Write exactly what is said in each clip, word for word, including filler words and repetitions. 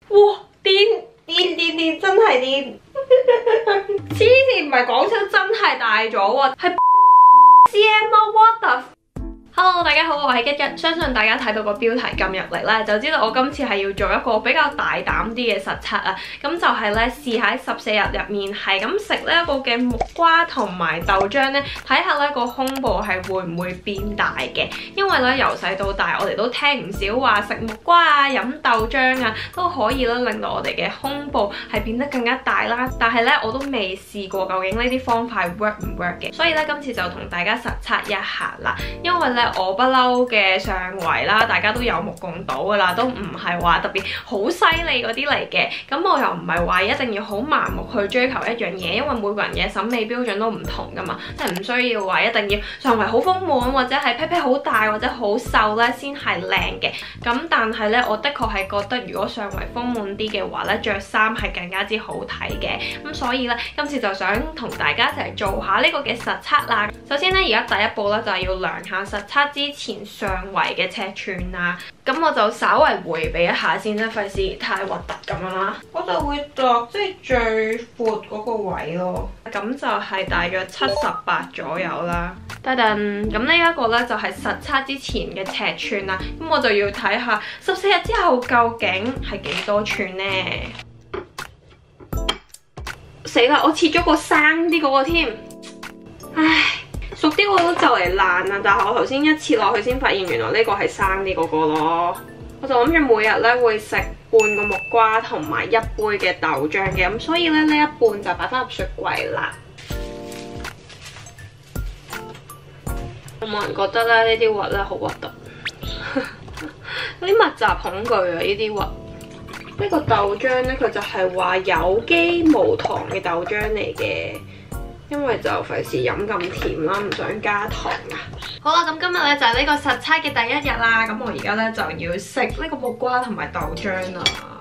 哇！癲癲癲癲，真係癲！黐線，唔係講笑，真係大咗喎，係 C M 咯 ，what the？Hello， 大家好，我係一一，相信大家睇到個標題撳入嚟咧，就知道我今次係要做一個比較大膽啲嘅實測啊！咁就係咧試喺十四日入面係咁食呢一個嘅木瓜同埋豆漿咧，睇下咧個胸部係會唔會變大嘅？因為咧由細到大，我哋都聽唔少話食木瓜啊、飲豆漿啊，都可以咧令到我哋嘅胸部係變得更加大啦。但係咧我都未試過究竟呢啲方法 work 唔 work 嘅，所以咧今次就同大家實測一下啦。因為咧我不嬲嘅上圍啦，大家都有目共睹噶啦，都唔係話特別好犀利嗰啲嚟嘅。咁我又唔係話一定要好盲目去追求一樣嘢，因為每個人嘅審美標準都唔同噶嘛，即係唔需要話一定要上圍好豐滿或者係屁屁好大或者好瘦咧先係靚嘅。咁但係咧，我的確係覺得如果上圍豐滿啲嘅話咧，着衫係更加之好睇嘅。咁所以咧，今次就想同大家一齊做下呢個嘅實測啦。首先咧，而家第一步咧就係要量下實測之前上圍嘅尺寸啊，咁我就稍為迴避一下先啦，費事太核突咁樣啦。我就會度即係最闊嗰個位咯，咁就係大約七十八左右啦。噔噔，咁呢一個咧就係實測之前嘅尺寸啦，咁我就要睇下十四日之後究竟係幾多寸呢？死啦！我切咗個生啲嗰個添，唉。熟啲我都就嚟爛啦，但係我頭先一切落去先發現原來呢個係生啲嗰個咯。我就諗住每日咧會食半個木瓜同埋一杯嘅豆漿嘅，咁所以咧呢一半就擺翻入雪櫃啦。有冇人覺得咧呢啲核咧好核突？有啲密集恐懼啊！呢啲核。呢個豆漿咧佢就係話有機無糖嘅豆漿嚟嘅。因為就費事飲咁甜啦，唔想加糖啊。好啦，咁今日咧就係呢個實測嘅第一日啦。咁我而家咧就要食呢個木瓜同埋豆漿啦。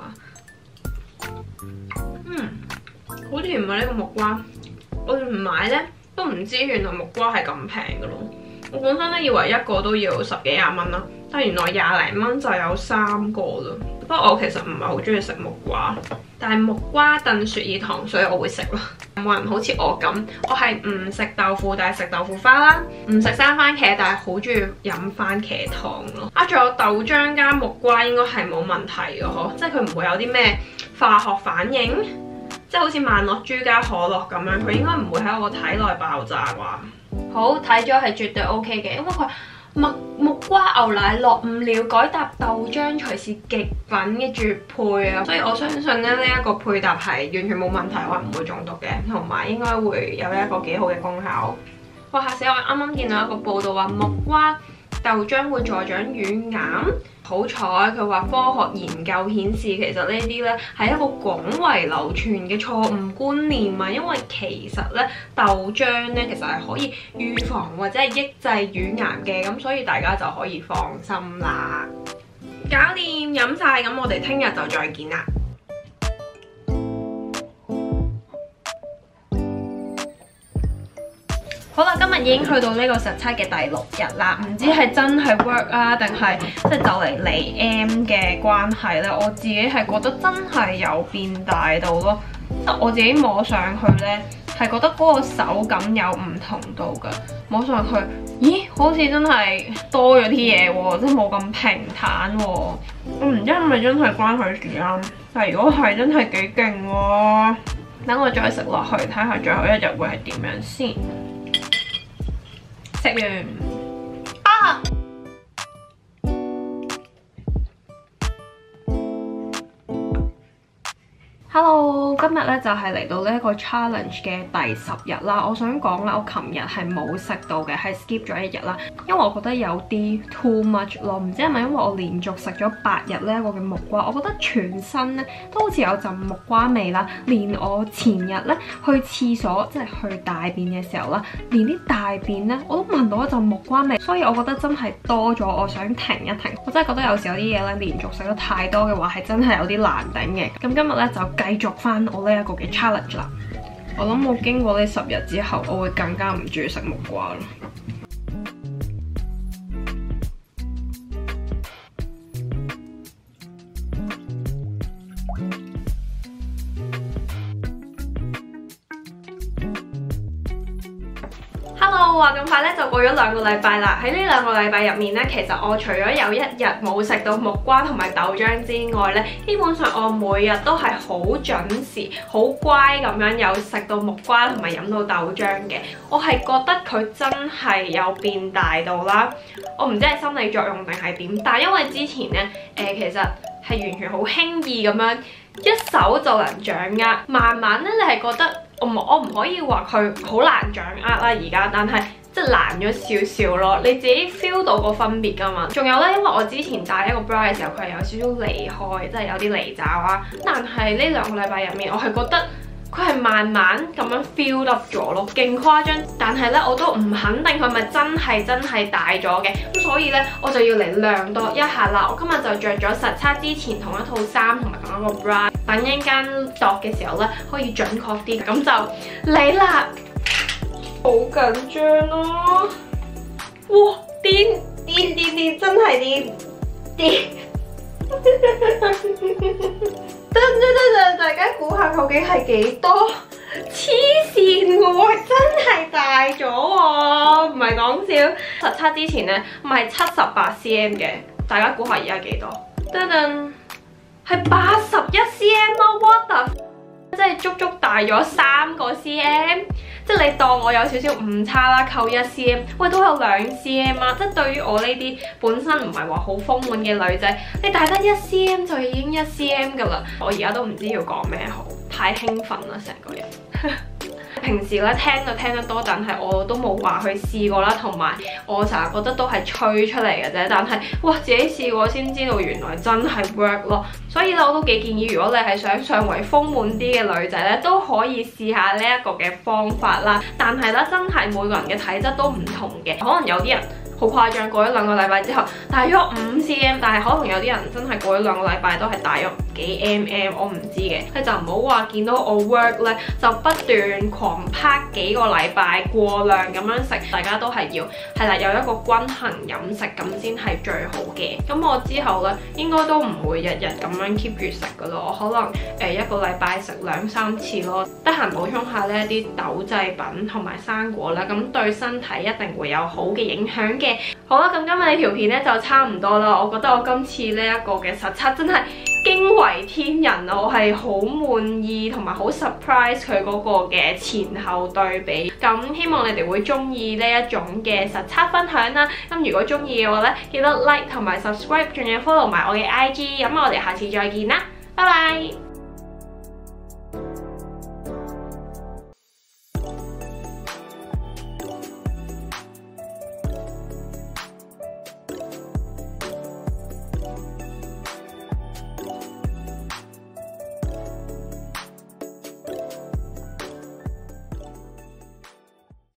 嗯，好甜啊！呢個木瓜，我哋唔買咧都唔知原來木瓜係咁平噶咯。我本身咧以為一個都要十幾廿蚊啦，但係原來廿零蚊就有三個啦。不過我其實唔係好中意食木瓜，但係木瓜燉雪耳糖，所以我會食咯。有冇人好似我咁？我係唔食豆腐，但係食豆腐花啦；唔食生番茄，但係好中意飲番茄湯咯。啊，仲有豆漿加木瓜應該係冇問題嘅嗬，即係佢唔會有啲咩化學反應，即係好似萬樂珠加可樂咁樣，佢應該唔會喺我個體內爆炸啩。好，睇咗係絕對 OK 嘅，因為佢。木木瓜牛奶落唔了，改搭豆漿隨是極品嘅絕配啊！所以我相信咧呢一個配搭係完全冇問題，我係唔會中毒嘅，同埋應該會有一個幾好嘅功效。哇！嚇死我！啱啱見到一個報道話木瓜豆漿會助長乳癌，好彩佢話科學研究顯示其實呢啲咧係一個廣為流傳嘅錯誤觀念啊，因為其實咧豆漿咧其實係可以預防或者係抑制乳癌嘅，咁所以大家就可以放心啦。搞掂飲晒，咁我哋聽日就再見啦。好啦，今日已經去到呢個實測嘅第六日啦，唔知係真係 work 啊，定係即係就嚟嚟 M 嘅關係咧？我自己係覺得真係有變大到咯，即係我自己摸上去咧，係覺得嗰個手感有唔同度㗎。摸上去，咦，好似真係多咗啲嘢喎，即係冇咁平坦喎。我唔知係咪真係關佢事啊？但係如果係真係幾勁喎，等我再食落去睇下最後一日會係點樣先。食完啊！Hello， 今日咧就係嚟到呢一個 challenge 嘅第十日啦。我想講咧，我琴日係冇食到嘅，係 skip 咗一日啦。因為我覺得有啲 too much 咯，唔知係咪因為我連續食咗八日呢一個嘅木瓜，我覺得全身咧都好似有陣木瓜味啦。連我前日咧去廁所即係去大便嘅時候啦，連啲大便咧我都聞到一陣木瓜味，所以我覺得真係多咗，我想停一停。我真係覺得有時有啲嘢咧連續食得太多嘅話，係真係有啲難頂嘅。咁今日咧就繼續翻我呢一個嘅 challenge 啦。我諗我經過呢十日之後，我會更加唔中意食木瓜咯。 我話咁快咧就過咗兩個禮拜啦。喺呢兩個禮拜入面咧，其實我除咗有一日冇食到木瓜同埋豆漿之外咧，基本上我每日都係好準時、好乖咁樣有食到木瓜同埋飲到豆漿嘅。我係覺得佢真係有變大到啦。我唔知係心理作用定係點，但係因為之前咧，誒、呃、其實係完全好輕易咁樣一手就能掌握，慢慢咧你係覺得我唔我唔可以話佢好難掌握啦而家，但係即係難咗少少咯，你自己 feel 到個分別㗎嘛。仲有咧，因為我之前戴一個 bra 嘅時候，佢係有少少離開，即係有啲離罩啊。但係呢兩個禮拜入面，我係覺得佢係慢慢咁樣 feel up 咗咯，勁誇張。但係咧，我都唔肯定佢咪真係真係大咗嘅。咁所以咧，我就要嚟量度一下啦。我今日就着咗實測之前同一套衫同埋同一個 bra， 等一陣間度嘅時候咧可以準確啲。咁就嚟啦！好緊張咯！哇，癲癲癲癲，真係癲癲！得得得，大家估下究竟係幾多？黐線喎，真係大咗喎，唔係講笑。實測之前咧，唔係七十八 cm 嘅，大家估下而家幾多？噔噔，係八十一 cm 咯 ，what the？ 即係足足大咗三個 cm， 即係你當我有少少誤差啦，扣一 cm， 喂都有兩 cm 啊！即係對於我呢啲本身唔係話好豐滿嘅女仔，你大得一 cm 就已經一 cm 噶啦，我而家都唔知要講咩好，太興奮啦成個人。平時咧聽就聽得多，但係我都冇話去試過啦，同埋我成日覺得都係吹出嚟嘅啫。但係哇，自己試過先知道原來真係 work 咯。所以咧我都幾建議，如果你係想上圍豐滿啲嘅女仔咧，都可以試下呢一個嘅方法啦。但係咧真係每個人嘅體質都唔同嘅，可能有啲人好誇張，過咗兩個禮拜之後大咗五 cm， 但係可能有啲人真係過咗兩個禮拜都係大咗幾 mm， 我唔知嘅。你就唔好話見到我 work 咧就不斷狂拍幾個禮拜過量咁樣食，大家都係要係啦，有一個均衡飲食咁先係最好嘅。咁我之後咧應該都唔會日日咁樣 keep 住食噶咯，我可能誒、呃、一個禮拜食兩三次咯，得閒補充下呢一啲豆製品同埋生果啦，咁對身體一定會有好嘅影響嘅。好啦，咁今日呢條片咧就差唔多啦。我覺得我今次呢一個嘅實測真係驚為天人啊！我係好滿意同埋好 surprise 佢嗰個嘅前後對比。咁希望你哋會中意呢一種嘅實測分享啦。咁如果中意嘅話咧，記得 like 同埋 subscribe，仲要 follow 埋我嘅 I G。咁我哋下次再見啦，拜拜。